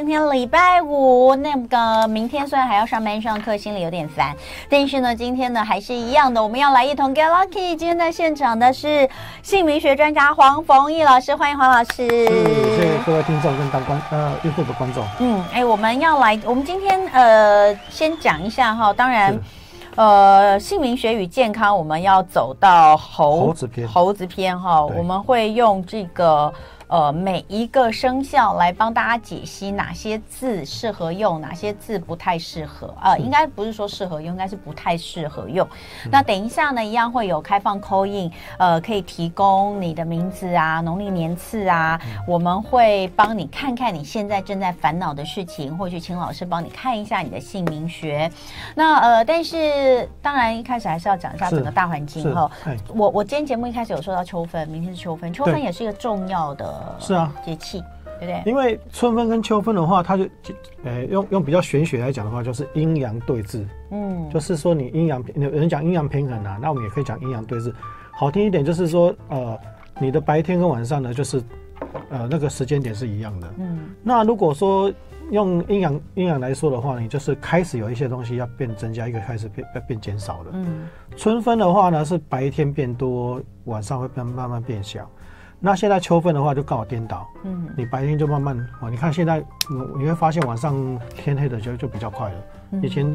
今天礼拜五，那个明天虽然还要上班上课，心里有点烦，但是呢，今天呢还是一样的，我们要来一同 get lucky。今天在现场的是姓名学专家黄逢义老师，欢迎黄老师。 谢谢各位听众跟YouTube 的观众。 我们今天先讲一下哈，当然。姓名学与健康，我们要走到猴子篇哈，我们会用这个每一个生肖来帮大家解析哪些字适合用，哪些字不太适合应该不是说适合用，应该是不太适合用。那等一下呢，一样会有开放 call in， 可以提供你的名字啊、农历年次啊，我们会帮你看看你现在正在烦恼的事情，或许请老师帮你看一下你的姓名学。那但是当然一开始还是要讲一下整个大环境哈。我今天节目一开始有说到秋分，明天是秋分，秋分也是一个重要的节气，对不对？ 因为春分跟秋分的话，它就用比较玄学来讲的话，就是阴阳对峙。就是说你阴阳，有人讲阴阳平衡啊，那我们也可以讲阴阳对峙。好听一点就是说，你的白天跟晚上呢，就是那个时间点是一样的。那如果说用阴阳来说的话，你就是开始有一些东西要变增加，一个开始变减少的。春分的话呢，是白天变多，晚上会慢慢变小。那现在秋分的话就刚好颠倒，你白天就慢慢你看现在你会发现晚上天黑的就比较快了。以前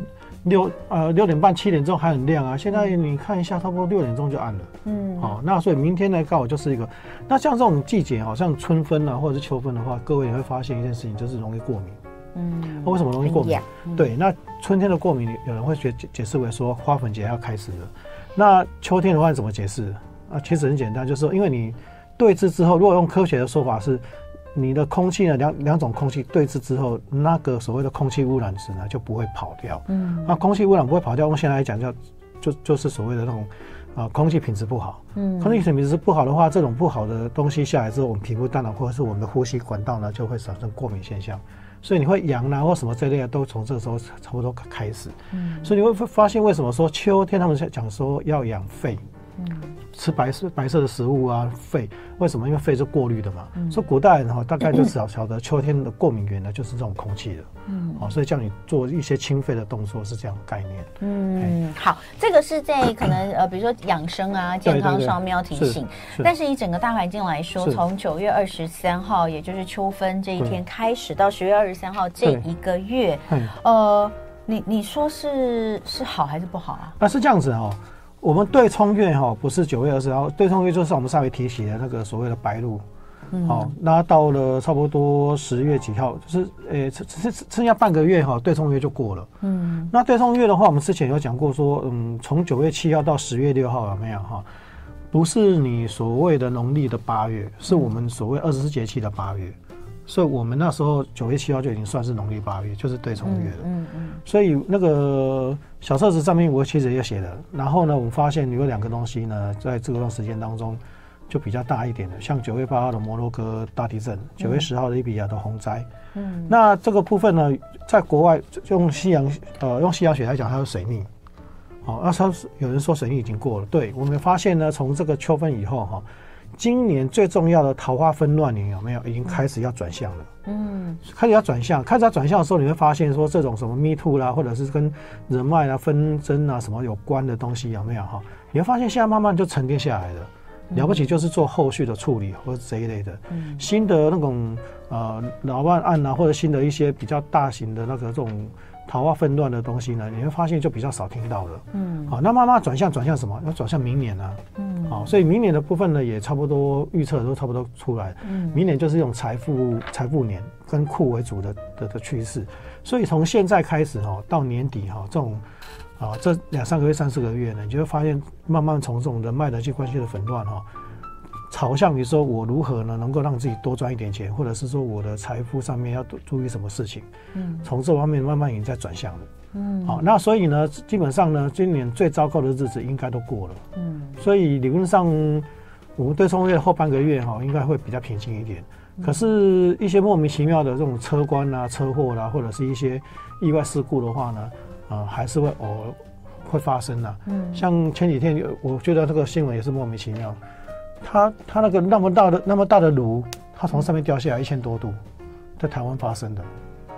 6点半7点钟还很亮啊，现在你看一下，差不多6点钟就暗了。那所以明天呢刚好就是一个，那像这种季节像春分啊或者是秋分的话，各位你会发现一件事情，就是容易过敏。为什么容易过敏？对，那春天的过敏有人会解释为说花粉节要开始了。那秋天的话怎么解释？其实很简单，就是说因为你对峙之后，如果用科学的说法是，你的空气呢两种空气对峙之后，那个所谓的空气污染值呢就不会跑掉。那空气污染不会跑掉，用现在来讲就是所谓的那种空气品质不好。空气品质不好的话，这种不好的东西下来之后，我们皮肤当然或者是我们的呼吸管道呢就会产生过敏现象。所以你会痒啊或什么这类的都从这个时候差不多开始。所以你会发现为什么说秋天他们讲说要养肺。吃白色的食物啊，肺为什么？因为肺是过滤的嘛。所以古代人大概就晓得秋天的过敏源呢就是这种空气的。所以叫你做一些清肺的动作是这样的概念。 好，这个是在可能比如说养生啊、健康上面要提醒。但是以整个大环境来说，从9月23号，也就是秋分这一天开始，到10月23号这一个月，你说是好还是不好啊？ 是这样子我们对冲月不是9月20号，对冲月就是我们上回提起的那个所谓的白露。那到了差不多10月几号，就是剩下半个月对冲月就过了。那对冲月的话，我们之前有讲过说，从9月7号到10月6号有没有不是你所谓的农历的8月，是我们所谓24节气的8月。所以我们那时候9月7号就已经算是农历8月，就是对冲月了。所以那个小册子上面我其实也写了。然后呢，我们发现有2个东西呢，在这段时间当中就比较大一点的，像9月8号的摩洛哥大地震，9月10号的利比亚的洪灾。那这个部分呢，在国外用西洋学来讲，它是水逆。那有人说水逆已经过了，对，我们发现呢，从这个秋分以后今年最重要的桃花分乱年有没有已经开始要转向了？开始要转向的时候，你会发现说这种什么 Me Too 啦，或者是跟人脉啊、纷争啊什么有关的东西有没有你会发现现在慢慢就沉淀下来了。了不起就是做后续的处理或者这一类的，新的那种老办案啊，或者新的一些比较大型的那个这种桃花纷乱的东西呢，你会发现就比较少听到了。那慢慢转向什么？要转向明年啊。所以明年的部分呢，也差不多预测都差不多出来。明年就是用财富年跟库为主的趋势。所以从现在开始到年底这种这2-3个月、3-4个月呢，你就会发现慢慢从这种人脉人际关系的纷乱朝向于说我如何呢能够让自己多赚一点钱，或者是说我的财富上面要注意什么事情。从这方面慢慢已经在转向了。那所以呢，基本上呢，今年最糟糕的日子应该都过了。所以理论上，我们对冲月后半个月应该会比较平静一点。可是，一些莫名其妙的这种车关啊、车祸啦，或者是一些意外事故的话呢，还是会发生的。像前几天，我觉得这个新闻也是莫名其妙。他那个那么大的炉，它从上面掉下来1000多度，在台湾发生的。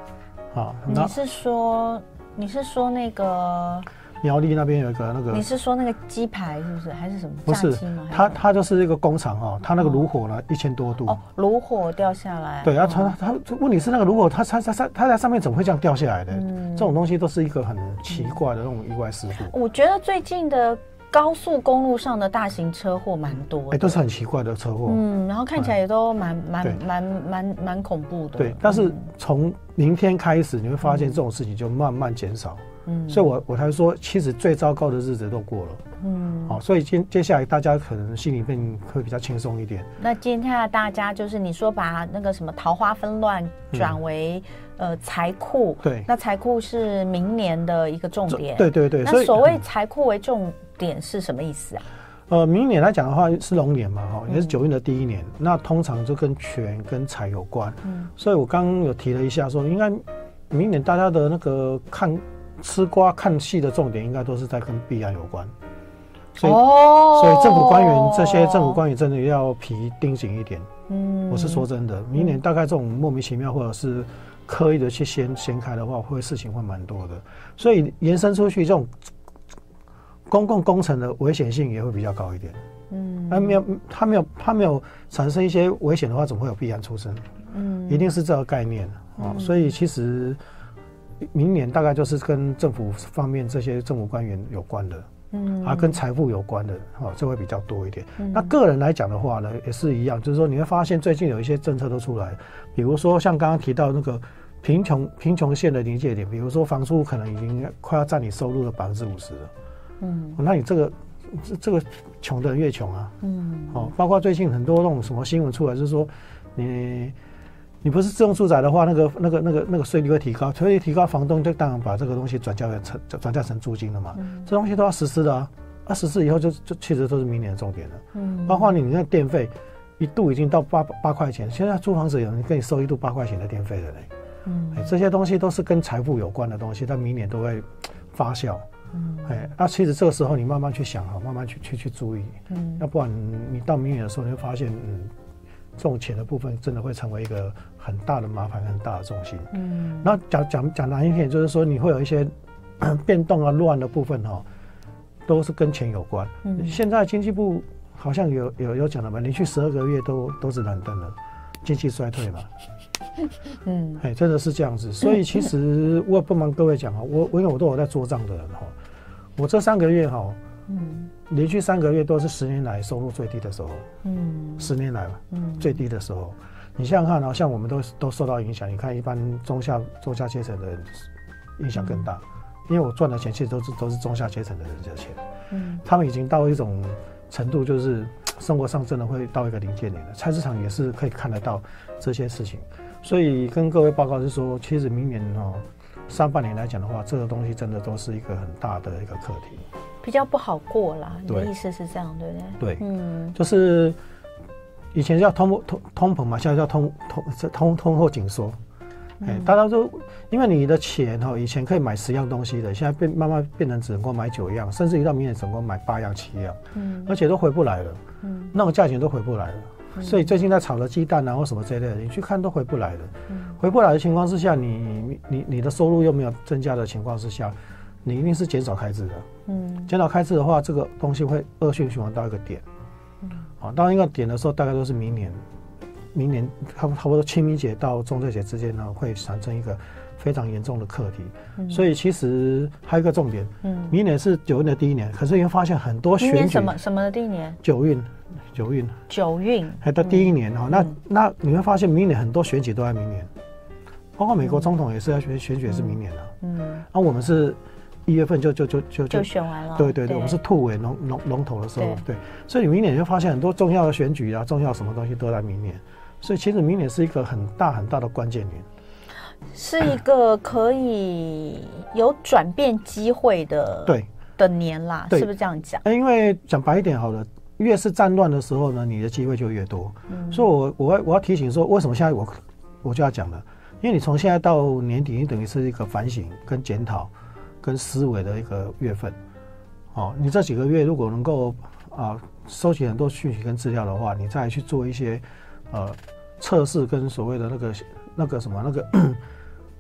啊。 你是说那个？ 苗栗那边有一个那个， 你是说那个鸡排是不是？还是什么？ 不是，它就是一个工厂哦，它那个炉火呢1000多度。 哦，炉火掉下来。 对啊，它问题是那个炉火，它在上面怎么会这样掉下来的？这种东西都是一个很奇怪的那种意外事故。 我觉得最近的高速公路上的大型车祸蛮多的， 都是很奇怪的车祸。 然后看起来也都蛮恐怖的。 对，但是从明天开始，你会发现这种事情就慢慢减少。所以我才说，其实最糟糕的日子都过了。好，所以接下来大家可能心里面会比较轻松一点。 那接下来大家就是你说把那个什么桃花纷乱转为财库， 对， 那财库是明年的一个重点。 对对对。 那所谓财库为重点是什么意思啊？ 明年来讲的话是龙年嘛，也是9运的第一年，那通常就跟权跟财有关。所以我刚刚有提了一下说，应该明年大家的那个吃瓜看戏的重点应该都是在跟币安有关，所以政府官员这些政府官员真的要皮盯紧一点。我是说真的，明年大概这种莫名其妙或者是刻意的去掀开的话，事情会蛮多的，所以延伸出去这种公共工程的危险性也会比较高一点。他没有产生一些危险的话，怎么会有币安出生？一定是这个概念。所以其实明年大概就是跟政府方面这些政府官员有关的，跟财富有关的，这会比较多一点。那个人来讲的话呢，也是一样，就是说你会发现最近有一些政策都出来，比如说像刚刚提到那个贫穷线的临界点，比如说房租可能已经快要占你收入的50%了。那你这个穷的人越穷啊。包括最近很多那种什么新闻出来，就是说你不是自用住宅的话，那个税率会提高，所以提高，房东就当然把这个东西转嫁成租金了嘛。这东西都要实施的啊，实施以后就其实都是明年的重点了。包括你那电费一度已经到8块钱，现在租房子有人跟你收一度8块钱的电费了嘞。这些东西都是跟财富有关的东西，但明年都会发酵。那其实这个时候你慢慢去想慢慢去注意。要不然你到明年的时候，你会发现这种钱的部分真的会成为一个很大的麻烦，很大的重心。那讲难一点，就是说你会有一些变动乱的部分都是跟钱有关。现在经济部好像有讲了嘛，连续12个月都是蓝灯了，经济衰退嘛。真的是这样子。所以其实我也不瞒各位讲我因为我都有在做账的人我这3个月连续3个月都是10年来收入最低的时候。10年来最低的时候。你想想看像我们都受到影响。你看一般中下阶层的人影响更大，因为我赚的钱其实都是中下阶层的人的钱。他们已经到一种程度，就是生活上真的会到一个临界点了。菜市场也是可以看得到这些事情。所以跟各位报告是说，其实明年上半年来讲的话，这个东西真的都是一个很大的一个课题， 比较不好过啦。你的意思是这样，对不对？ 对，就是以前叫通膨嘛，现在叫通货紧缩。大家都因为你的钱以前可以买10样东西的，现在慢慢变成只能够买9样，甚至于到明年只能够买8样7样。而且都回不来了。那种价钱都回不来了。所以最近在炒的鸡蛋或什么这类的，你去看都回不来了。回不来的情况之下，你的收入又没有增加的情况之下，你一定是减少开支的。减少开支的话，这个东西会恶性循环到一个点。到一个点的时候，大概都是明年差不多清明节到中秋节之间会产生一个非常严重的课题。所以其实还有一个重点，明年是9运的第一年，可是你会发现很多选举。 明年什么的第一年 ？9运。还到第一年那你会发现明年很多选举都在明年，包括美国总统也是要选举，也是明年了。我们是1月份就选完了。 对，我们是突围龙头的时候。对，所以你明年就发现很多重要的选举重要什么东西都在明年。所以其实明年是一个很大很大的关键年， 是一个可以有转变机会的年啦，是不是这样讲？ 因为讲白一点好了，越是战乱的时候呢，你的机会就越多。所以我要提醒说，为什么现在我就要讲了，因为你从现在到年底，你等于是一个反省跟检讨跟思维的一个月份。你这几个月如果能够收集很多讯息跟资料的话，你再去做一些测试跟所谓的那个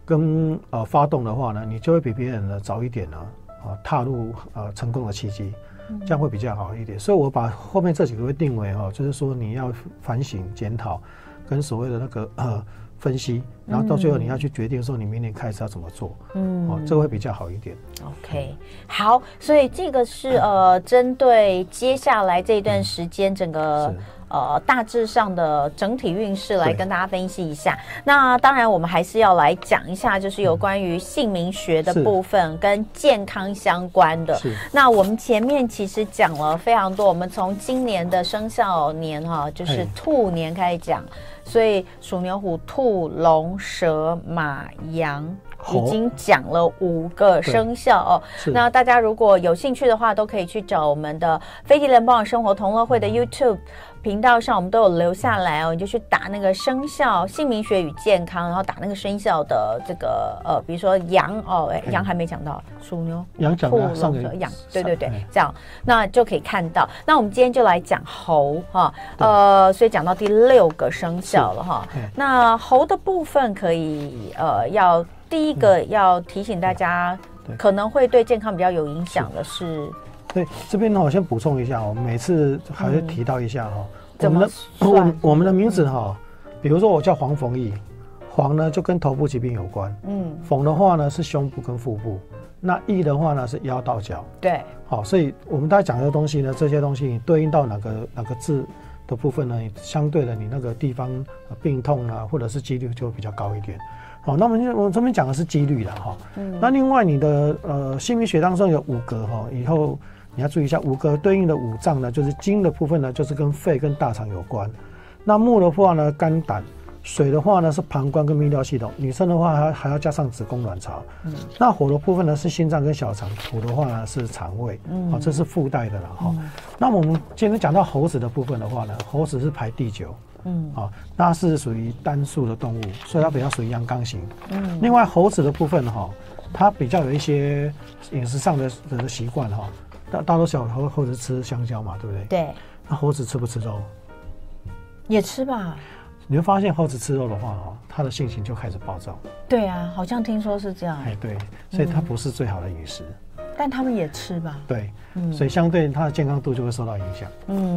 跟发动的话呢，你就会比别人呢早一点呢踏入成功的契机，这样会比较好一点。所以我把后面这几个会定为就是说你要反省检讨，跟所谓的那个分析，然后到最后你要去决定说你明年开始要怎么做，这会比较好一点。 OK， 好，所以这个是针对接下来这一段时间整个大致上的整体运势来跟大家分析一下。那当然我们还是要来讲一下，就是有关于姓名学的部分跟健康相关的。那我们前面其实讲了非常多，我们从今年的生肖年就是兔年开始讲，所以鼠牛虎兔龙蛇马羊已经讲了5个生肖那大家如果有兴趣的话，都可以去找我们的飞碟联邦生活同乐会的 YouTube频道上，我们都有留下来你就去打那个生肖姓名学与健康，然后打那个生肖的这个比如说羊羊还没讲到，属牛羊讲了上个羊，对，这样那就可以看到。那我们今天就来讲猴所以讲到第6个生肖了那猴的部分可以要第一个要提醒大家，可能会对健康比较有影响的是。 对，这边呢，我先补充一下每次还是提到一下我们的名字比如说我叫黄逢义，黄呢就跟头部疾病有关，逢的话呢是胸部跟腹部，那义的话呢是腰到脚， 对， 所以我们大家讲的东西呢，这些东西你对应到哪个字的部分呢，相对的你那个地方病痛或者是几率就会比较高一点。那我们这边讲的是几率啦那另外你的姓名学当中有5个以后你要注意一下，5个对应的5脏呢，就是金的部分呢，就是跟肺跟大肠有关。那木的话呢，肝胆；水的话呢是膀胱跟泌尿系统；女生的话还要加上子宫卵巢。那火的部分呢是心脏跟小肠；土的话呢是肠胃。这是附带的啦那我们今天讲到猴子的部分的话呢，猴子是排第9。那是属于单数的动物，所以它比较属于阳刚型。另外猴子的部分它比较有一些饮食上的习惯大多小猴子吃香蕉嘛，对不对？ 对。 那猴子吃不吃肉？ 也吃吧。 你会发现猴子吃肉的话它的性情就开始暴躁。 对啊，好像听说是这样。 对，所以它不是最好的饮食。 但他们也吃吧？ 对，所以相对它的健康度就会受到影响。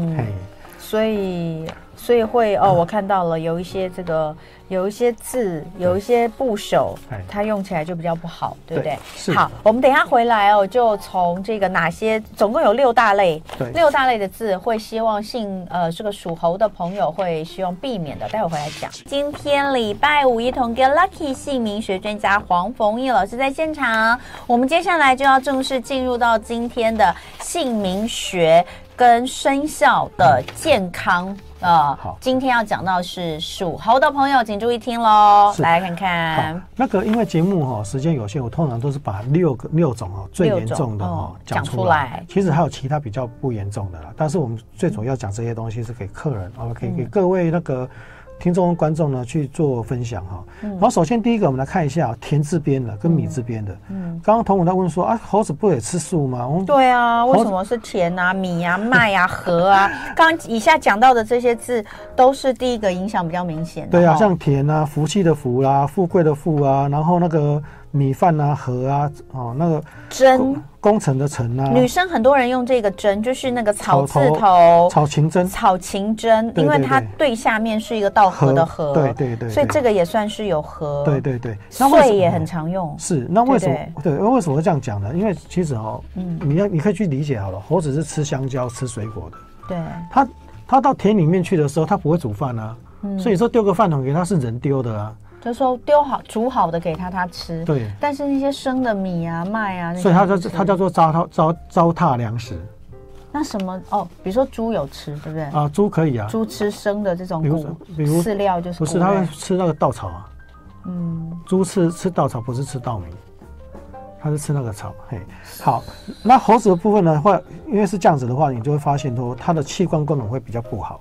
所以会我看到了有一些有一些字，有一些部首，它用起来就比较不好，对不对？好，我们等一下回来就从这个哪些，总共有6大类，6大类的字会希望这个属猴的朋友会希望避免的，待会回来讲。今天礼拜5一同跟 Lucky 姓名学专家黄逢义老师在现场，我们接下来就要正式进入到今天的姓名学跟生肖的健康今天要讲到是属猴的朋友，请注意听咯，来看看。 那个因为节目时间有限，我通常都是把6种最严重的讲出来。其实还有其他比较不严重的啦，但是我们最主要讲这些东西是给客人给各位那个听众跟观众呢去做分享然后首先第一个我们来看一下田字边的跟米字边的。刚刚同文在问说猴子不也吃素吗？ 对啊，为什么是田啊、米啊、麦啊、禾啊？刚刚以下讲到的这些字都是第一个影响比较明显的。 对啊，像田啊、福气的福啦、富贵的富啊，然后那个米饭啊、禾啊，那个针工程的程啊。 女生很多人用这个针，就是那个草字头草芹针， 草芹针，因为它对下面是一个稻禾的禾， 对， 所以这个也算是有禾。 对， 穗也很常用。 是，那为什么？对，为什么会这样讲呢？因为其实你可以去理解好了，猴子是吃香蕉、吃水果的。 对， 它到田里面去的时候，它不会煮饭啊，所以说丢个饭桶给它是人丢的啊。 就是说煮好的给它吃， 对。 但是那些生的米啊、麦啊， 所以它叫做糟蹋粮食。 那什么比如说猪有吃，对不对？ 啊，猪可以啊。 猪吃生的这种比如饲料就是不是它会吃那个稻草啊？猪吃稻草，不是吃稻米，它是吃那个草。好，那猴子的部分呢，因为是这样子的话，你就会发现说它的器官功能会比较不好。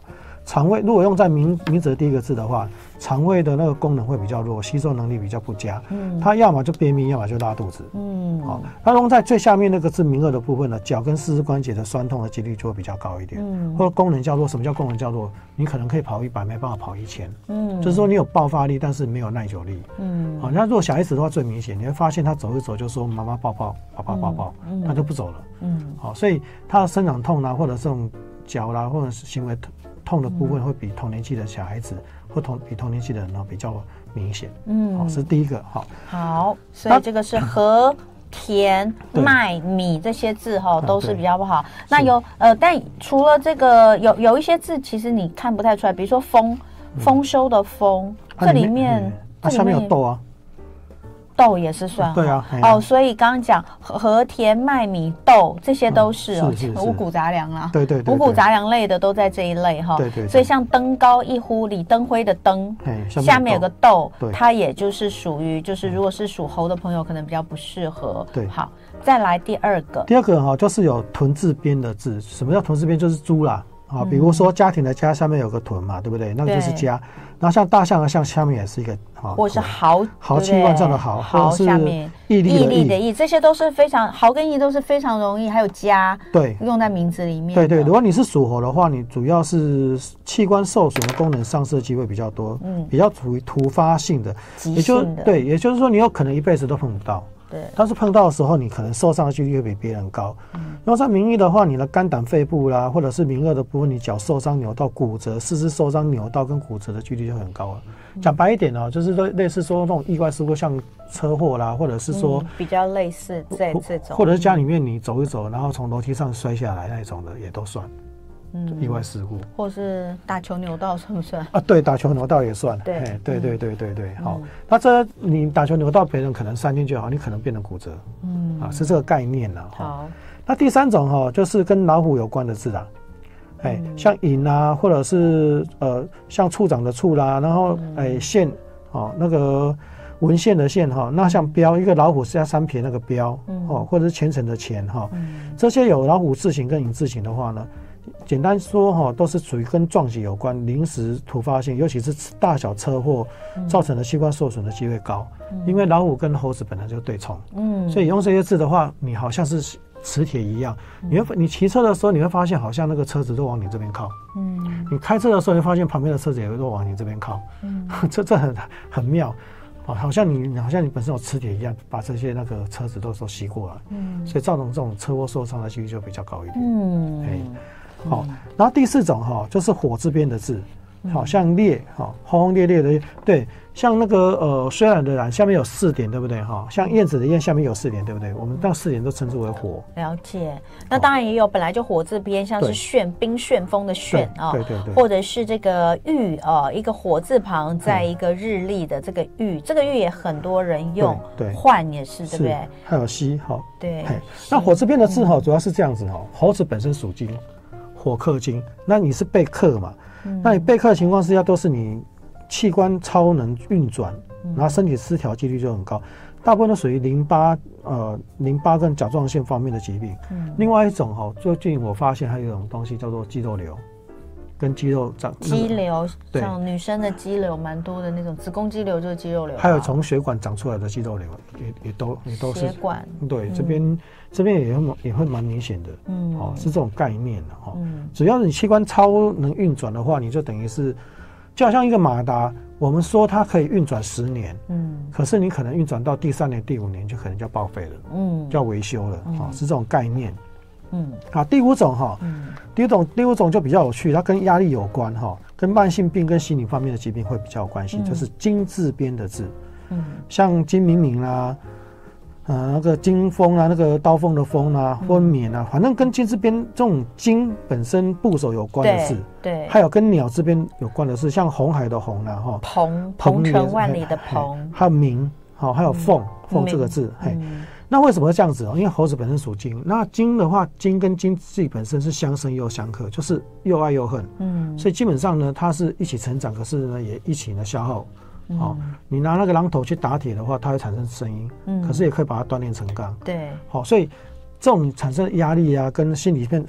肠胃如果用在名字的第一个字的话，肠胃的那个功能会比较弱，吸收能力比较不佳。它要么就便秘，要么就拉肚子。好，它用在最下面那个字名二的部分呢，脚跟四肢关节的酸痛的几率就会比较高一点。或者功能较弱，什么叫功能较弱？你可能可以跑100，没办法跑1000。就是说你有爆发力，但是没有耐久力。好，那如果小孩子的话最明显，你会发现他走一走就说妈妈抱抱，爸爸抱抱，他就不走了。好，所以他的生长痛啦，或者这种脚啦，或者是行为痛的部分，会比同年纪的小孩子或比同年纪的人呢比较明显。好，是第一个。 好，所以这个是和田麦米这些字都是比较不好。那有但除了这个有一些字其实你看不太出来，比如说丰收的丰，这里面下面有豆啊。 豆也是算对啊， 所以刚刚讲和田麦米豆这些都是五谷杂粮啦， 对， 五谷杂粮类的都在这一类哈， 对， 所以像登高一呼，李登辉的登，下面有个豆，它也就是属于就是如果是属猴的朋友可能比较不适合。 对， 好，再来第二个就是有屯字边的字，什么叫屯字边？就是猪啦。比如说家庭的家下面有个屯嘛，对不对？那个就是家。然后像大象的象下面也是一个或是豪气万丈的豪， 豪下面毅力的毅， 这些都是非常豪跟毅都是非常容易，还有家对用在名字里面。 对，如果你是属猴的话，你主要是器官受损的功能丧失的机会比较多，比较属于突发性的， 急性的， 也就是说你有可能一辈子都碰不到。 对， 但是碰到的时候，你可能受伤的几率会比别人高。然后在名义的话，你的肝胆肺部啦，或者是名二的部分，你脚受伤、扭到、骨折，四肢受伤、扭到跟骨折的几率就很高了。讲白一点就是类似说那种意外事故，像车祸啦，或者是说比较类似这种， 或者是家里面你走一走，然后从楼梯上摔下来那种的，也都算。意外事故， 或是打球扭到算不算啊？对，打球扭到也算。 对， 好，那这你打球扭到别人可能3天就好，你可能变成骨折。是这个概念了。 好， 那第三种就是跟老虎有关的字啦，像寅啊，或者是像处长的处啦，然后线那个文献的线那像标一个老虎是加3撇那个标或者是虔诚的虔这些有老虎字形跟寅字形的话呢。简单说都是属于跟撞击有关，临时突发性，尤其是大小车祸造成的器官受损的机会高。因为老虎跟猴子本来就对冲，所以用这些字的话，你好像是磁铁一样。你骑车的时候，你会发现好像那个车子都往你这边靠。你开车的时候，你会发现旁边的车子也都往你这边靠。这很妙。好像你本身有磁铁一样，把这些那个车子都吸过来。所以造成这种车祸受伤的几率就比较高一点。好，然后第四种就是火字边的字，好像烈轰轰烈烈的，对，像那个虽然的然下面有4点，对不对像燕子的燕下面有4点，对不对？我们那4点都称之为火。 了解。那当然也有本来就火字边，像是旋冰旋风的旋对， 或者是这个玉一个火字旁在一个日历的这个玉，这个玉也很多人用， 对， 换也是对不对？ 还有西对。 那火字边的字主要是这样子猴子本身属金。火克金，那你是被克嘛？那你被克的情况之下，都是你器官超能运转，然后身体失调几率就很高。大部分都属于淋巴跟甲状腺方面的疾病。另外一种最近我发现还有一种东西叫做肌肉瘤，跟肌肉肌瘤，像女生的肌瘤蛮多的那种，子宫肌瘤就是肌肉瘤。 还有从血管长出来的肌肉瘤，也都是血管。对， 这边也会蛮明显的。是这种概念的只要你器官超能运转的话，你就等于是就好像一个马达，我们说它可以运转10年，可是你可能运转到第3年、第5年就可能就要报废了，就要维修了是这种概念。第五种第五种就比较有趣，它跟压力有关跟慢性病跟心理方面的疾病会比较有关系，就是金字边的字，像金明明啦。那个金锋啊，那个刀锋的锋啊，或冕啊，反正跟金字边这种金本身部首有关的字， 对， 还有跟鸟这边有关的是，像红海的红啊， 鹏程万里的鹏， 还有鸣，还有凤这个字，那为什么会这样子因为猴子本身属金，那金的话，金跟金自己本身是相生又相克，就是又爱又恨，所以基本上呢，它是一起成长，可是呢，也一起呢消耗。你拿那个榔头去打铁的话，它会产生声音，可是也可以把它锻炼成钢。 对， 所以这种产生压力啊，跟心里面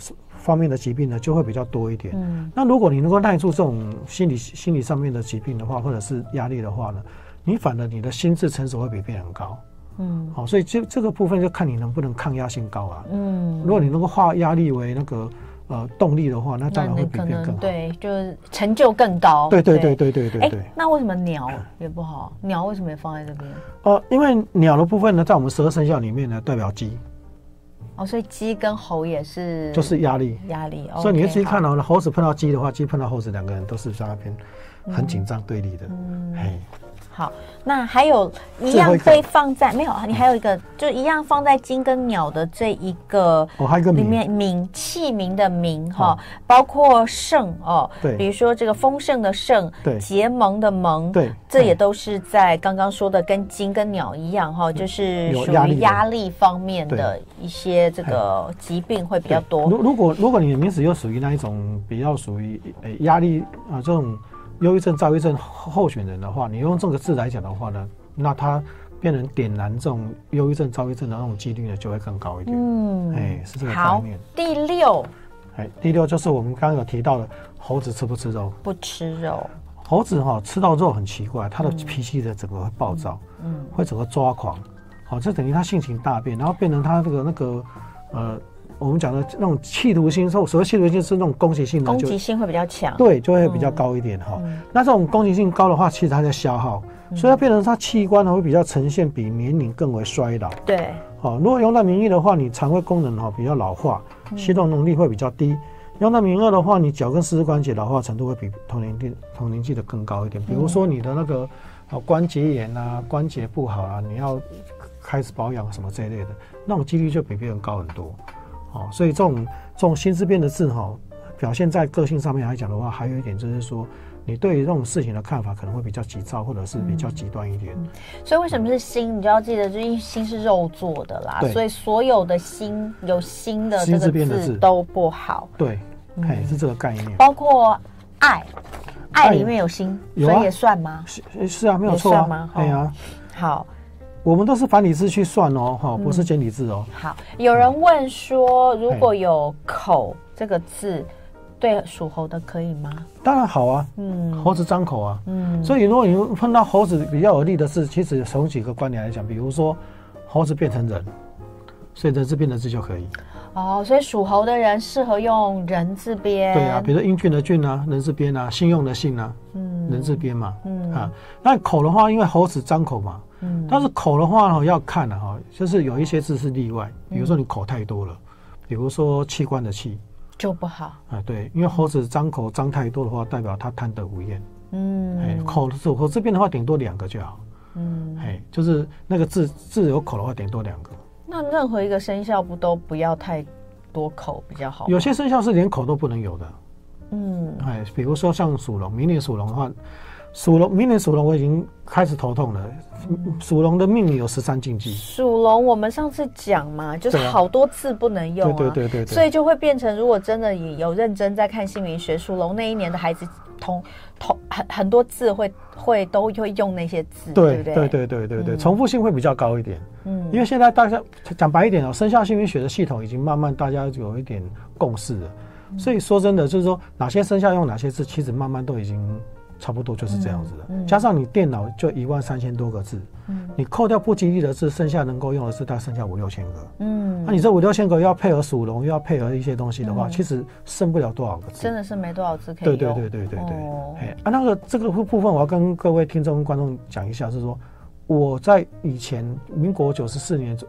方面的疾病呢，就会比较多一点。那如果你能够耐住这种心理上面的疾病的话，或者是压力的话呢，你反而你的心智成熟会比别人高。好，所以这个部分就看你能不能抗压性高啊。如果你能够化压力为那个动力的话，那当然会比别人更好。 对，就是成就更高。 对。 那为什么鸟也不好？鸟为什么也放在这边？ 因为鸟的部分呢，在我们12生肖里面呢，代表鸡。 所以鸡跟猴也是， 就是压力。所以你仔细看到了，猴子碰到鸡的话，鸡碰到猴子，两个人都是在那边很紧张对立的。 好，那还有一样被放在没有？你还有一个，就一样放在金跟鸟的这一个里面，器皿的皿哈，包括盛对，比如说这个丰盛的盛，对，结盟的盟，对，这也都是在刚刚说的跟金跟鸟一样哈，就是属于压力方面的一些这个疾病会比较多。 如果你的名字又属于那一种比较属于压力这种。忧郁症、躁郁症候选人的话，你用这个字来讲的话呢，那他变成点燃这种忧郁症、躁郁症的那种几率呢，就会更高一点。是这个概念。 好， 第六就是我们刚刚有提到的，猴子吃不吃肉？ 不吃肉。 猴子吃到肉很奇怪，他的脾气的整个会暴躁，会整个抓狂。这等于他性情大变，然后变成他那个我们讲的那种企图心，所谓企图心是那种攻击性的， 攻击性会比较强， 对，就会比较高一点那这种攻击性高的话，其实它在消耗，所以它变成它器官会比较呈现比年龄更为衰老。 对， 如果用到免疫的话，你肠胃功能比较老化，吸动能力会比较低。用到免疫的话，你脚跟四肢关节老化程度会比同年纪的更高一点。比如说你的那个关节炎啊，关节不好啊，你要开始保养什么这一类的，那种几率就比别人高很多。所以这种心智变的字表现在个性上面来讲的话，还有一点就是说，你对于这种事情的看法可能会比较急躁，或者是比较极端一点。 所以为什么是心？你就要记得，就是心是肉做的啦，所以所有的心有心的这个字都不好。 对，是这个概念。 包括爱里面有心，所以也算吗？ 是啊，没有错啊。 算吗？ 对啊。 好。 我们都是繁体字去算不是简体字好，有人问说，如果有口这个字，对属猴的可以吗？ 当然好啊，猴子张口啊，所以如果你碰到猴子比较有利的字，其实从几个观点来讲，比如说猴子变成人，所以人字边的字就可以。 所以属猴的人适合用人字边。 对啊，比如说英俊的俊啊，人字边啊，信用的信啊，人字边嘛，那口的话，因为猴子张口嘛。但是口的话要看就是有一些字是例外，比如说你口太多了，比如说器官的器就不好对，因为猴子张口张太多的话，代表他贪得无厌。口这边的话顶多2个就好。就是那个字有口的话顶多2个。 那任何一个生肖不要太多口比较好？ 有些生肖是连口都不能有的。比如说像属龙，明年属龙的话。明年属龙我已经开始头痛了。属龙的命里有13禁忌。 属龙我们上次讲嘛，就是好多字不能用对， 所以就会变成，如果真的有认真在看姓名学，属龙那一年的孩子很多字都会用那些字，对不对？ 对，重复性会比较高一点。因为现在大家讲白一点生肖姓名学的系统已经慢慢大家有一点共识了，所以说真的就是说哪些生肖用哪些字，其实慢慢都已经差不多就是这样子的。加上你电脑就13000多个字，你扣掉不吉利的字，剩下能够用的字大概剩下5-6千个。那你这5-6千个又要配合属龙，又要配合一些东西的话，其实剩不了多少个字， 真的是没多少字可以用。 对。那个这个部分我要跟各位听众观众讲一下，是说我在以前民国94年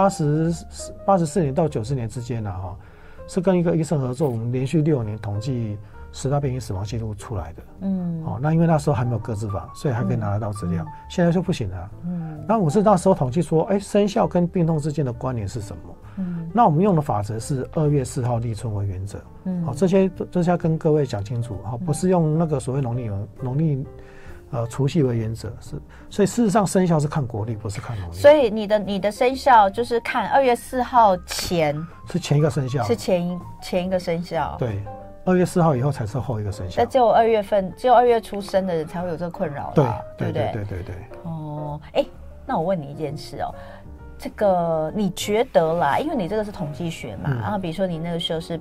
84年到90年之间是跟一个医生合作，我们连续6年统计10大变异死亡记录出来的。那因为那时候还没有个资法，所以还可以拿得到资料。现在就不行了。那我是那时候统计说，生肖跟病痛之间的关联是什么？那我们用的法则是2月4号立春为原则。这些要跟各位讲清楚，不是用那个所谓农历除夕为原则，所以事实上生肖是看国历，不是看农历。 所以你的生肖就是看2月4号前是前一个生肖， 是前一个生肖。 对，2月4号以后才是后一个生肖。 那只有2月出生的人才会有这个困扰，对不对？ 对。 那我问你一件事这个你觉得啦，因为你这个是统计学嘛，然后比如说你那个时候是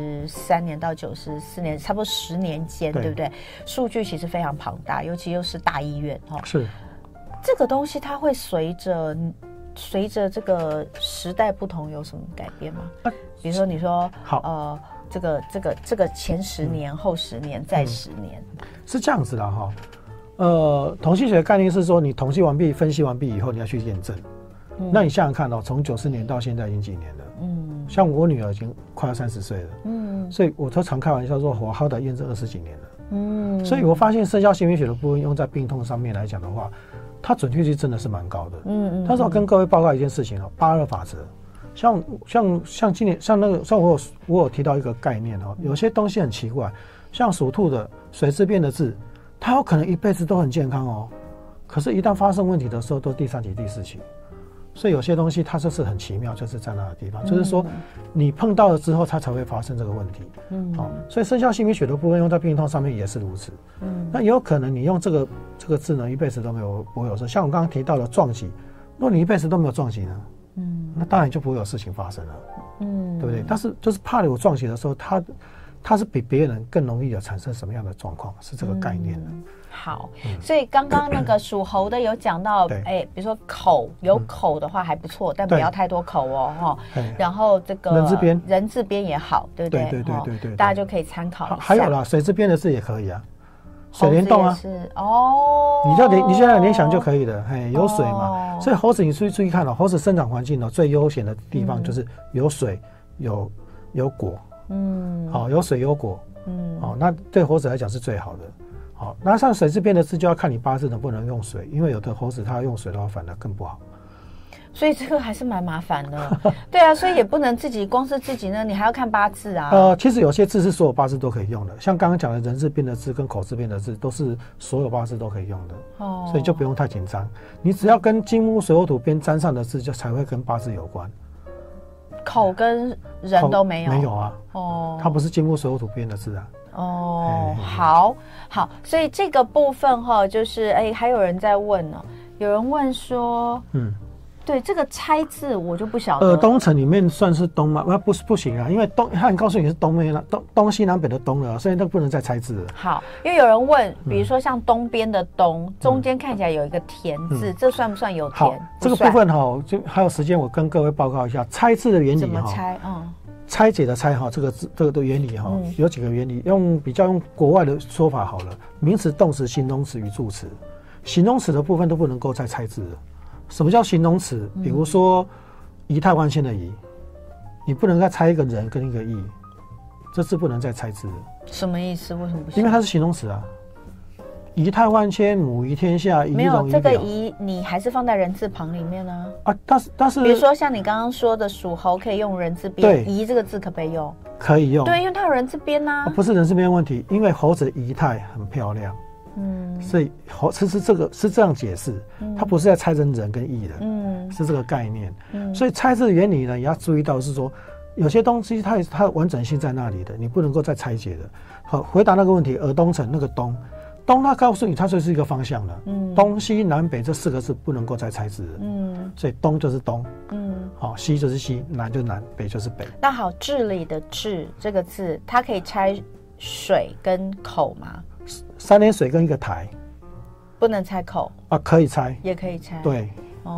83年到94年，差不多10年间，对不对？数据其实非常庞大，尤其又是大医院哈。 是这个东西它会随着这个时代不同有什么改变吗？比如说你说好这个前10年、后10年、再10年， 是这样子的哈。统计学的概念是说，你统计完毕、分析完毕以后，你要去验证。那你想想看哦，从90年到现在已经几年了？像我女儿已经快要30岁了。所以我都常开玩笑说，我好歹验证20几年了。所以我发现生肖性病学的部分用在病痛上面来讲的话，它准确率真的是蛮高的。但是我跟各位报告一件事情哦，82法则。像今年像我有提到一个概念哦，有些东西很奇怪，像属兔的水字边的字，它有可能一辈子都很健康哦，可是一旦发生问题的时候，都第3期、第4期。所以有些东西它就是很奇妙，就是在那个地方，就是说你碰到了之后，它才会发生这个问题。所以生肖性病学的部分用在病痛上面也是如此。那也有可能你用这个字呢，一辈子都不会有事。像我刚刚提到的撞击，如果你一辈子都没有撞击呢，那当然就不会有事情发生了。对不对？但是就是怕有撞击的时候，它是比别人更容易的产生什么样的状况，是这个概念的。 好，所以刚刚那个属猴的有讲到，比如说有口的话还不错，但不要太多口哦，然后这个人字边也好，对不对？对，大家就可以参考一下。 还有啦，水字边的字也可以啊，水帘洞啊， 是哦， 你现在联想就可以了，有水嘛，所以猴子你注意看哦，猴子生长环境最悠闲的地方就是有水有果，有水有果，那对猴子来讲是最好的。好，那像水字边的字就要看你八字能不能用水，因为有的猴子它用水的话反而更不好。 所以这个还是蛮麻烦的。对啊，所以也不能光是自己呢，你还要看八字啊。 其实有些字是所有八字都可以用的，像刚刚讲的人字边的字跟口字边的字都是所有八字都可以用的。所以就不用太紧张，你只要跟金木水火土边沾上的字就才会跟八字有关。 口跟人都没有？ 没有啊。它不是金木水火土边的字啊。 好，所以这个部分就是还有人在问呢，有人问说，对这个拆字我就不晓得。 东城里面算是东吗？不行啊，因为他很告诉你是东面了，东西南北的东了，所以那不能再拆字了。 好，因为有人问，比如说像东边的东，中间看起来有一个田字，这算不算有田？ 好，这个部分就还有时间，我跟各位报告一下拆字的原理。怎么拆？ 拆解的拆这个的原理有几个原理，用国外的说法好了，名词、动词、形容词与助词。形容词的部分都不能够再拆字了。什么叫形容词？比如说仪态万千的仪，你不能再拆一个人跟一个义，这字不能再拆字了。 什么意思？为什么不行？ 因为它是形容词啊。仪态万千，母仪天下，仪容仪表。没有， 这个仪你还是放在人字旁里面呢。 但是， 比如说像你刚刚说的属猴可以用人字边，仪这个字可不可以用？ 可以用。 对，因为它有人字边啊。 不是人字边问题，因为猴子的仪态很漂亮。所以是这样解释，它不是在拆成人跟义的，是这个概念。所以拆字的原理呢，你要注意到是说，有些东西它的完整性在那里的，你不能够再拆解的。好，回答那个问题，尔东城那个东，它告诉你它就是一个方向了。东西南北这4个字不能够再拆字的。所以东就是东，好，西就是西，南就是南，北就是北。 那好，治理的治这个字，它可以拆水跟口吗 ？3点水跟一个台， 不能拆口啊？可以拆， 也可以拆。 对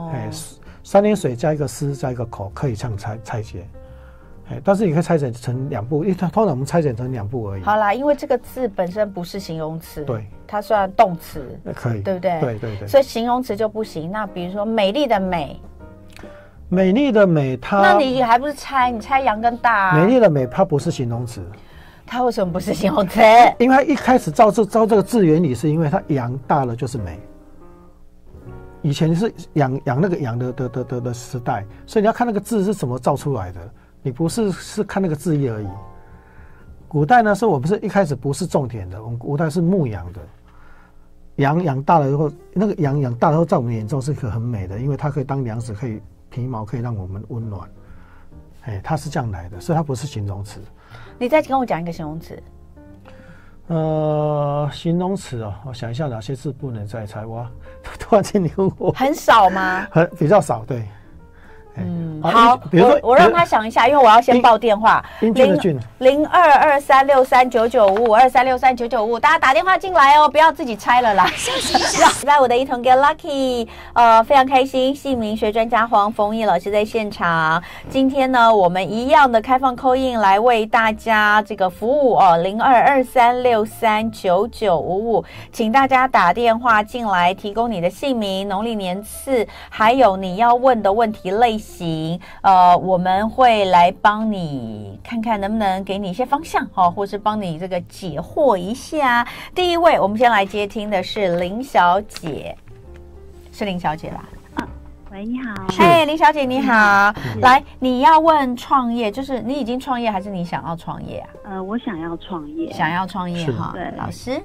，3点水加一个丝加一个口，可以这样拆解。但是你可以拆解成2步，因为通常我们拆解成2步而已。 好啦，因为这个字本身不是形容词， 对， 它算动词， 可以， 对不对？ 对。 所以形容词就不行。那比如说美丽的美， 美丽的美， 那你还不是拆？你拆阳跟大。 美丽的美，它不是形容词。 它为什么不是形容词？ 因为它一开始照这个字原理，是因为它阳大了就是美。以前是养那个阳的时代，所以你要看那个字是怎么造出来的，你不是看那个字义而已。古代呢，是我们是一开始不是种田的，我们古代是牧羊的。养大了以后，那个养大了以后，在我们眼中是很美的，因为它可以当粮食，可以皮毛可以让我们温暖。它是这样来的，所以它不是形容词。 你再跟我讲一个形容词。 形容词我想一下哪些字不能再拆。哇，突然间你问我， 很少吗？ 比较少，对。 好，我让他想一下，因为我要先报电话。0223639955，23639955，大家打电话进来哦，不要自己拆了啦。礼拜五的一同 Get Lucky， 非常开心，姓名学专家黄逢义老师在现场。今天呢，我们一样的开放 call in 来为大家这个服务哦，0223639955，请大家打电话进来，提供你的姓名、农历年次，还有你要问的问题类型。我们会来帮你看看能不能给你一些方向或是帮你这个解惑一下。第一位，我们先来接听的是林小姐，是林小姐啦。 喂，你好。 嘿，林小姐你好。来，你要问创业，就是你已经创业还是你想要创业啊？ 我想要创业。 想要创业哈。对，老师。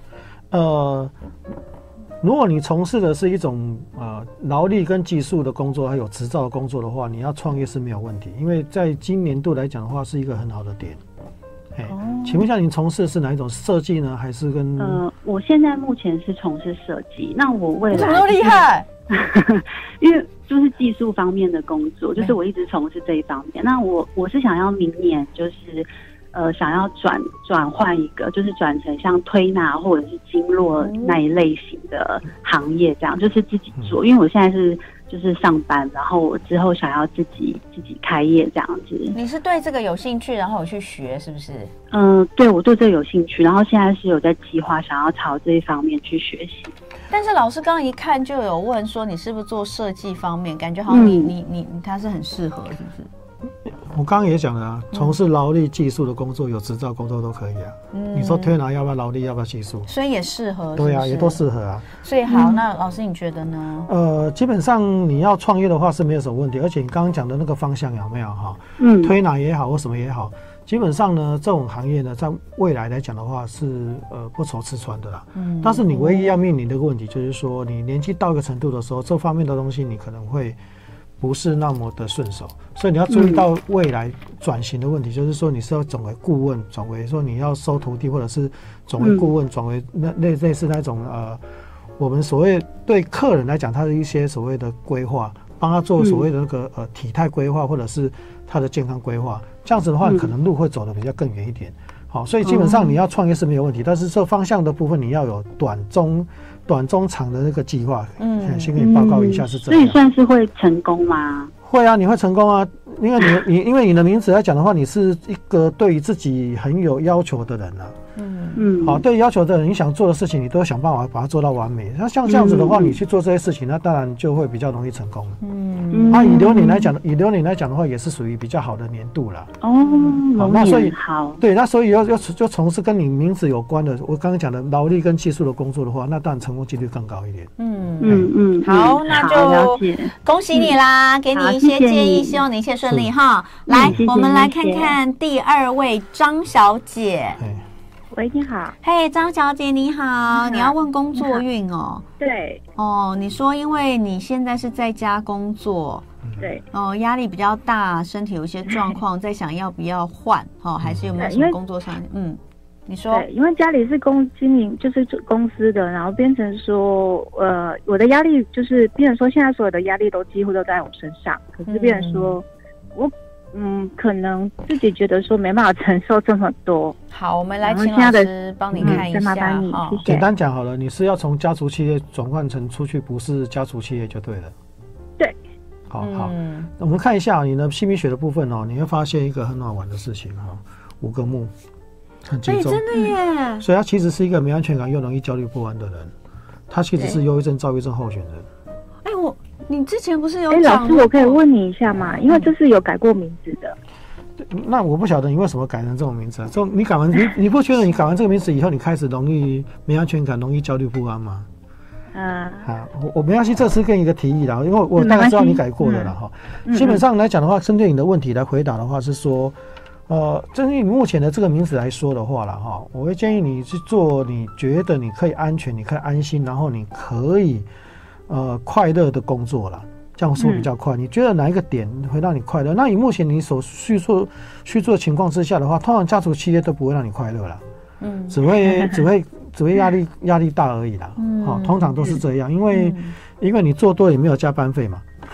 如果你从事的是一种劳力跟技术的工作，还有执照的工作的话，你要创业是没有问题，因为在今年度来讲的话，是一个很好的点。请问一下，您从事的是哪一种设计呢？还是跟我现在目前是从事设计，那我未来怎么那么厉害？ 因为就是技术方面的工作，就是我一直从事这一方面。那我是想要明年就是想要转换一个，就是转成像推拿或者是经络那一类型的行业，这样就是自己做。因为我现在就是上班，然后我之后想要自己开业这样子。 你是对这个有兴趣，然后有去学，是不是？ 对，我对这个有兴趣，然后现在是有在计划想要朝这一方面去学习。 但是老师刚刚一看就有问说，你是不是做设计方面？感觉好像他是很适合，是不是？ 我刚刚也讲了啊，从事劳力技术的工作，有执照工作都可以啊。你说推拿要不要劳力，要不要技术？ 所以也适合。 对啊，也都适合啊。 所以好，那老师你觉得呢？ 基本上你要创业的话是没有什么问题，而且你刚刚讲的那个方向有没有哈？推拿也好或什么也好，基本上呢，这种行业呢，在未来来讲的话是不愁吃穿的啦。但是你唯一要面临的一个问题就是说，你年纪到一个程度的时候，这方面的东西你可能会不是那么的顺手，所以你要注意到未来转型的问题，就是说你是要转为顾问，转为说你要收徒弟，或者是转为顾问，转为类似那种我们所谓对客人来讲，他的一些所谓的规划，帮他做所谓的那个体态规划，或者是他的健康规划，这样子的话，可能路会走得比较更远一点。好，所以基本上你要创业是没有问题，但是这方向的部分你要有短中长的那个计划。先给你报告一下是这样。 所以算是会成功吗？ 会啊，你会成功啊，因为你的名字来讲的话，你是一个对于自己很有要求的人啊。好，对于要求的人，你想做的事情，你都想办法把它做到完美。那像这样子的话，你去做这些事情，那当然就会比较容易成功。以流年来讲的话，也是属于比较好的年度了。 好， 那所以好， 对，那所以就从事跟你名字有关的，我刚刚讲的劳力跟技术的工作的话，那当然成功几率更高一点。 好，那就恭喜你啦，给你一些建议，希望你一切顺利哈。来，我们来看看第二位张小姐。 喂，你好。 嘿，张小姐你好，你要问工作运哦。 对。 你说因为你现在是在家工作， 对。 压力比较大，身体有一些状况，在想要不要换还是有没有什么工作上？你说。对， 因为家里是经营，就是公司的，然后变成说，我的压力就是变成说，现在所有的压力都几乎都在我身上，可是变成说，我。可能自己觉得说没办法承受这么多。 好，我们来请老师帮你看一下。 谢谢。 简单讲好了，你是要从家族企业转换成出去，不是家族企业就对了。 对。 好，我们看一下你的姓名学的部分你会发现一个很好玩的事情5个木，很集中。 真的耶！ 所以他其实是一个没安全感又容易焦虑不安的人，他其实是忧郁症、躁郁症候选人。 你之前不是有讲？ 老师，我可以问你一下吗？因为这是有改过名字的。 那我不晓得你为什么改成这种名字啊？你改完你不觉得你改完这个名字以后，你开始容易没安全感，容易焦虑不安吗？我没关系，这是跟一个提议啦，因为我大概知道你改过的了哈。基本上来讲的话，针对你的问题来回答的话，是说，针对你目前的这个名字来说的话啦哈，我会建议你去做你觉得你可以安全、你可以安心，然后你可以快乐的工作啦。这样说比较快。你觉得哪一个点会让你快乐？那以目前你所叙述的情况之下的话，通常家族企业都不会让你快乐啦。只会压力大而已啦。通常都是这样，因为你做多也没有加班费嘛。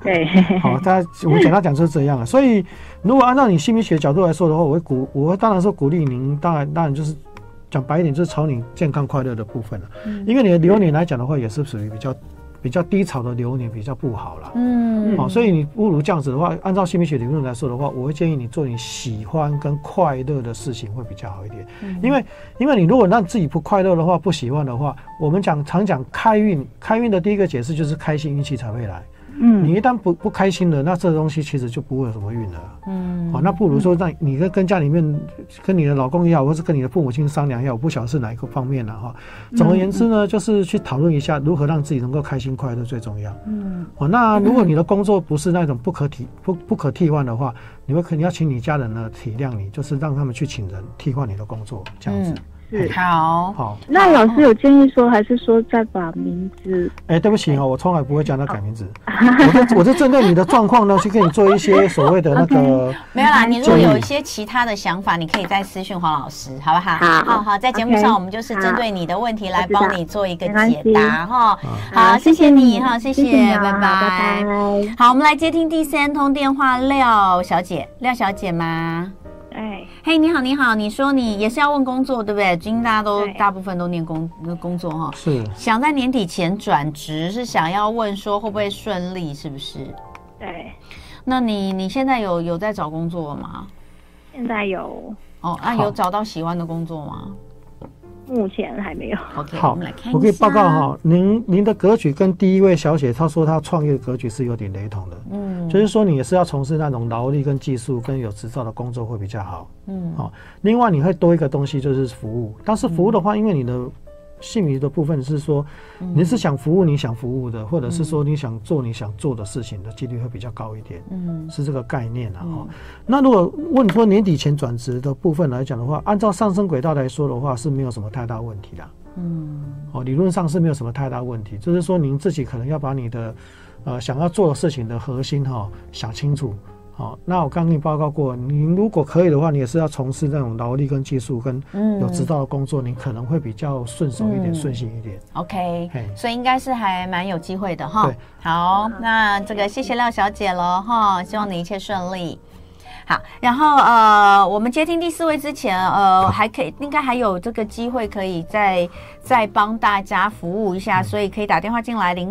对， 好，我们简单讲就是这样了。所以，如果按照你心理学角度来说的话，我会当然说鼓励您，当然就是讲白一点，就是朝你健康快乐的部分了。因为你的流年来讲的话，也是属于比较低潮的流年，比较不好啦。所以你不如这样子的话，按照心理学理论来说的话，我会建议你做你喜欢跟快乐的事情会比较好一点。因为你如果让自己不快乐的话，不喜欢的话，我们常讲开运的第一个解释就是开心，运气才会来。你一旦不开心了，那这东西其实就不会有什么运了。那不如说让你跟家里面跟你的老公也好，或是跟你的父母亲商量一下，我不晓得是哪一个方面了哈。总而言之呢，就是去讨论一下如何让自己能够开心快乐最重要。那如果你的工作不是那种不可替换的话，你要请你家人呢体谅你，就是让他们去请人替换你的工作，这样子。 好。 那老师有建议说，还是说再把名字？ 对不起我从来不会叫他改名字。我是针对你的状况呢，去跟你做一些所谓的那个。 没有啦，你如果有一些其他的想法，你可以再私讯黄老师，好不好？好，在节目上我们就是针对你的问题来帮你做一个解答哈。好，谢谢你哈，谢谢，拜拜。好，我们来接听第3通电话，廖小姐吗？嘿，你好，你说你也是要问工作对不对？今天大部分都念工作哈， 是想在年底前转职，是想要问说会不会顺利，是不是？ 对。 那你现在有在找工作吗？ 现在有。 有找到喜欢的工作吗？ 目前还没有。 OK， 好， 我们来看一下。 我可以报告哈，您的格局跟第一位小姐她说她创业的格局是有点雷同的。就是说你也是要从事那种劳力跟技术跟有执照的工作会比较好。另外你会多一个东西就是服务，但是服务的话，因为你的姓名的部分是说你是想服务你想服务的，或者是说你想做你想做的事情的几率会比较高一点。是这个概念啊。那如果问说年底前转职的部分来讲的话，按照上升轨道来说的话是没有什么太大问题的。理论上是没有什么太大问题，就是说您自己可能要把你的想要做的事情的核心想清楚。那我刚跟你报告过，你如果可以的话，你也是要从事那种劳力跟技术跟有执照的工作，你可能会比较顺手一点，顺心一点。 OK， 所以应该是还蛮有机会的哈。对，好，那这个谢谢廖小姐了哈，希望你一切顺利。好，然后我们接听第4位之前，还可以，应该还有这个机会可以再帮大家服务一下，所以可以打电话进来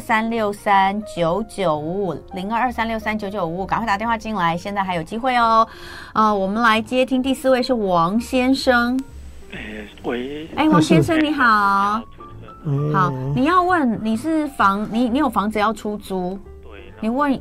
0223639955，0223639955，赶快打电话进来，现在还有机会哦。我们来接听第4位是王先生。 喂。 王先生你好。好，你要问你是你有房子要出租？ 对。 你问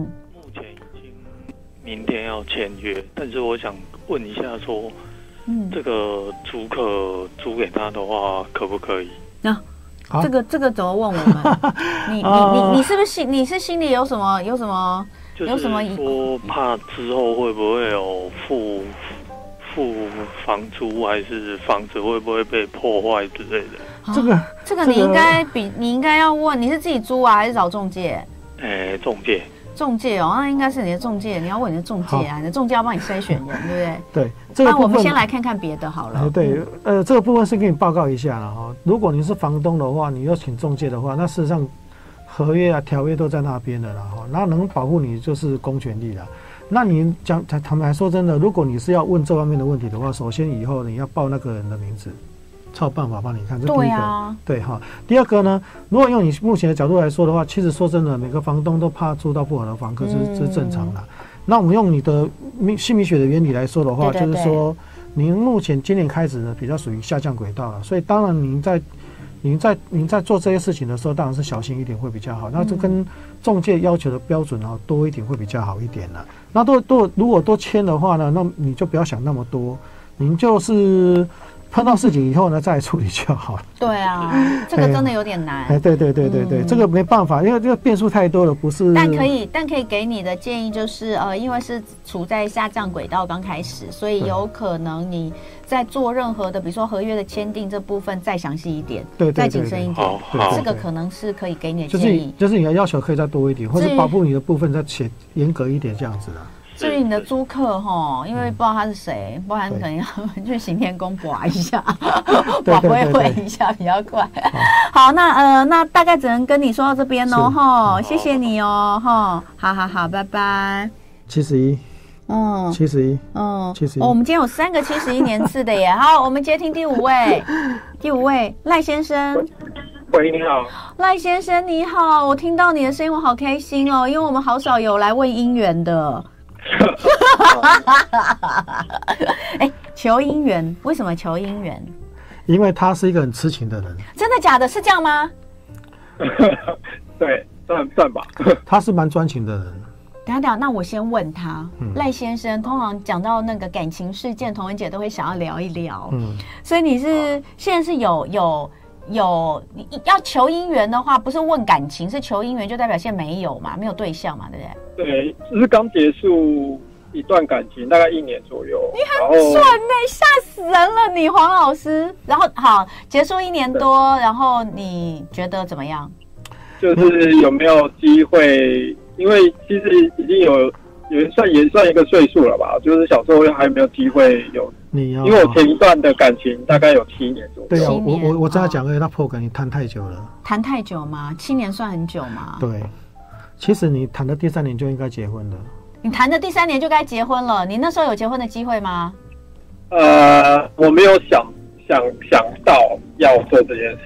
明天要签约，但是我想问一下说，这个租客租给他的话可不可以？ 这个怎么问我们？你是不是你是心里有什么？ 就是说怕之后会不会有付房租，还是房子会不会被破坏之类的？ 这个你应该要问，你是自己租啊，还是找中介？中介那应该是你的中介，你要问你的中介啊，你的中介要帮你筛选人，对不对？ 对，这个那我们先来看看别的好了。 对，这个部分是给你报告一下了哈。如果你是房东的话，你要请中介的话，那事实上合约条约都在那边的了哈。那能保护你就是公权力了。那你坦白说真的，如果你是要问这方面的问题的话，首先以后你要报那个人的名字。才有办法帮你看，这第一个。对哈。第二个呢，如果用你目前的角度来说的话，其实说真的，每个房东都怕租到不好的房客，这是正常的。那我们用你的心理学的原理来说的话，就是说，您目前今年开始呢，比较属于下降轨道了，所以当然您在做这些事情的时候，当然是小心一点会比较好。那这跟仲介要求的标准多一点会比较好一点了。那如果都签的话呢，那你就不要想那么多，您就是碰到事情以后呢，再处理就好了。 对啊，这个真的有点难。 对，这个没办法，因为这个变数太多了，不是。 但可以给你的建议就是，因为是处在下降轨道刚开始，所以有可能你在做任何的，比如说合约的签订这部分再详细一点，再谨慎一点。这个可能是可以给你的建议。 就是你的要求可以再多一点，或者保护你的部分再严格一点，这样子的。 至于你的租客哈，因为不知道他是谁，不然可能要去行天宫拔一下，拔会一下比较快。好，那大概只能跟你说到这边哦哈，谢谢你哦哈，好，拜拜。 71，71， 我们今天有3个71年次的耶。好，我们接听第5位，赖先生。 喂，你好， 赖先生你好，我听到你的声音我好开心哦，因为我们好少有来问姻缘的。求姻缘，为什么求姻缘？ 因为他是一个很痴情的人。 真的假的？是这样吗？ 对，算吧。 他是蛮专情的人。 等一下，那我先问他，赖先生，通常讲到那个感情事件，童文姐都会想要聊一聊。所以你是现在是有你要求姻缘的话，不是问感情，是求姻缘，就代表现在没有嘛，没有对象嘛，对不对？ 对，只是刚结束一段感情，大概1年左右。 你很准呢，吓死人了你，黄老师。然后好，结束1年多，然后你觉得怎么样？ 就是有没有机会？因为其实已经也算一个岁数了吧，就是小时候还没有机会有。因为我前一段的感情大概有7年左右。 对啊，我这样讲，他破梗，你谈太久了。 谈太久吗？7年算很久吗？ 对，其实你谈的第3年就应该结婚了。 你谈的第3年就该结婚了，你那时候有结婚的机会吗？ 我没有想到要做这件事。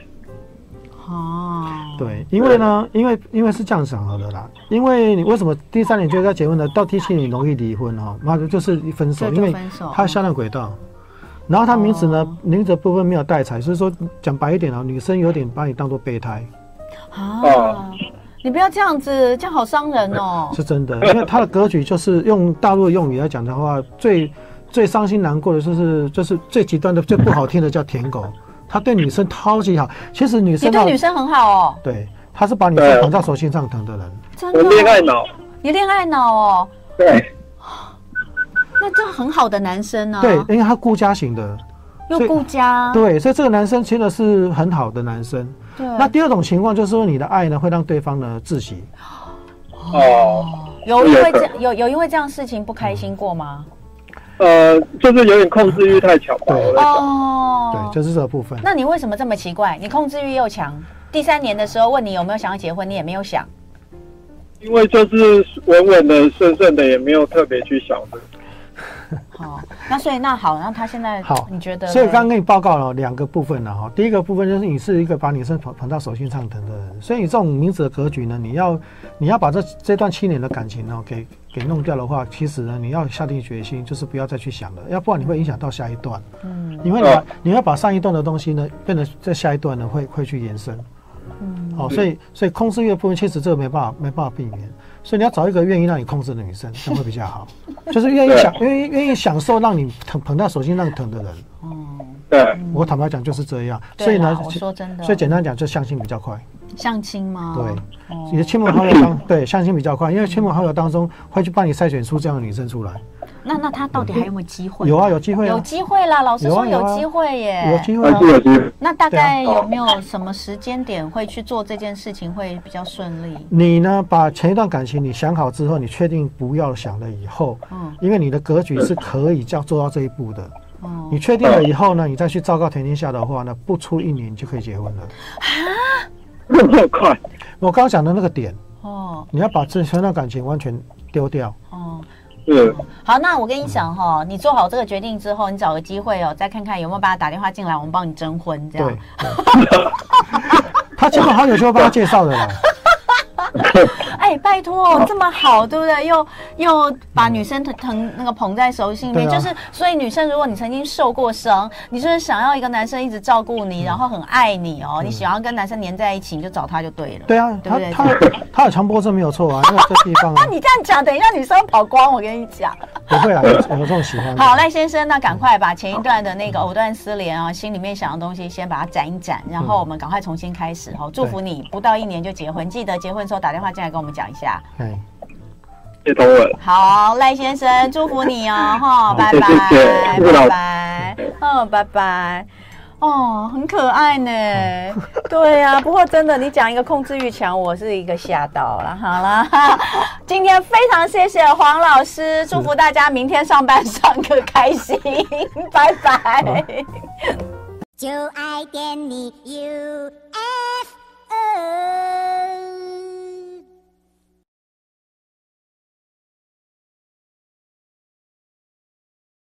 对，因为呢，因为是这样想的啦。因为你为什么第3年就该结婚呢？到第7年容易离婚哈，那就是分手，因为他下烂轨道。然后他名字呢，名字部分没有带财，所以说讲白一点啊，女生有点把你当做备胎。 你不要这样子，这样好伤人哦。 是真的，因为他的格局就是用大陆的用语来讲的话，最伤心难过的就是最极端的、最不好听的叫舔狗。他对女生超级好，其实女生你对女生很好哦。 对，他是把女生捧到手心上疼的人。 真的？ 我恋爱脑。 你恋爱脑哦？ 对。 那这很好的男生啊。 对，因为他顾家型的。 又顾家。 对，所以这个男生真的是很好的男生。 对。 那第2种情况就是说，你的爱呢会让对方呢窒息。 有因为这样事情不开心过吗？ 就是有点控制欲太强吧。 对，就是这个部分。 那你为什么这么奇怪？你控制欲又强，第3年的时候问你有没有想要结婚，你也没有想。 因为就是稳稳的、顺顺的，也没有特别去想的。 好，那所以那他现在好，你觉得？ 所以刚刚跟你报告了2个部分了哈。第一个部分就是你是一个把女生捧到手心上疼的人，所以你这种名字的格局呢，你要把这段7年的感情呢给弄掉的话，其实呢你要下定决心，就是不要再去想了，要不然你会影响到下一段。因为你要把上一段的东西呢，变得在下一段呢会去延伸。所以控制欲的部分，其实这个没办法避免。所以你要找一个愿意让你控制的女生，这样会比较好。就是愿意享受让你捧到手心让你疼的人。 对， 我坦白讲就是这样。所以呢， 我说真的， 所以简单讲就相亲比较快。 相亲吗？ 对，你的亲朋好友对相亲比较快，因为亲朋好友当中会去帮你筛选出这样的女生出来。 那他到底还有没有机会？ 有啊，有机会， 有机会啦！老师说有机会耶， 有机会啊。 那大概有没有什么时间点会去做这件事情会比较顺利？ 你呢，把前一段感情你想好之后，你确定不要想了以后，因为你的格局是可以这样做到这一步的。你确定了以后呢，你再去昭告天下的话呢，不出1年就可以结婚了。 那么快？ 我刚刚讲的那个点你要把前段感情完全丢掉。 好，那我跟你讲你做好这个决定之后，你找个机会再看看有没有把他打电话进来，我们帮你征婚，这样。 对，他亲朋好友就会帮他介绍的啦。 拜托，这么好，对不对？又把女生那个捧在手心里面，就是所以女生，如果你曾经受过伤，你就是想要一个男生一直照顾你，然后很爱你你想要跟男生黏在一起，你就找他就对了。 对啊，对不对？他有强迫症没有错啊，因为这地方你这样讲，等一下女生跑光，我跟你讲。 不会啊，有这种喜欢。 好，赖先生，那赶快把前一段的那个藕断丝连心里面想的东西先把它斩一斩，然后我们赶快重新开始祝福你不到1年就结婚，记得结婚的时候打电话进来跟我们讲一下。 谢同文。 好，赖先生，祝福你拜拜，拜拜，拜拜。 哦，很可爱呢。对啊，不过真的，你讲一个控制欲强，我是一个吓到了。好啦，今天非常谢谢黄老师，祝福大家明天上班上课开心，拜拜。就爱点你 UFO。